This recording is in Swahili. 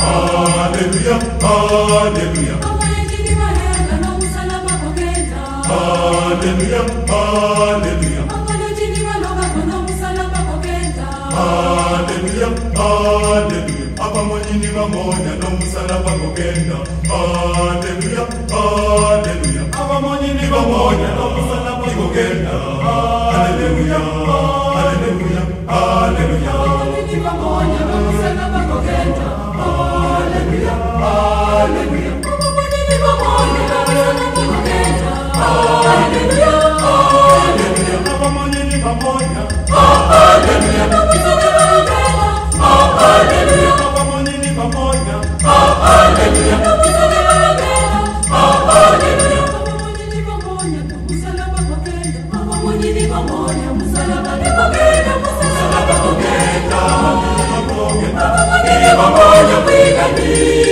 Hallelujah, hallelujah. Hallelujah, hallelujah. Hallelujah, hallelujah. Apa mojini mamonya no musalaba kogenda. Hallelujah, hallelujah. Apa mojini mamonya no musalaba kogenda. Hallelujah, hallelujah, hallelujah. Mojini mamonya no musalaba kogenda. Hallelujah, hallelujah. Apa mojini mamonya no musalaba kogenda. Hallelujah, hallelujah. Apa mojini mamonya. Hallelujah, no musalaba kogenda. Hallelujah, apa mojini mamonya. Hallelujah, no musalaba kogenda. Hallelujah, apa mojini mamonya no musalaba kogenda. Apa mojini mamonya musalaba kogenda. Musalaba kogenda. Apa mojini mamonya kwigani.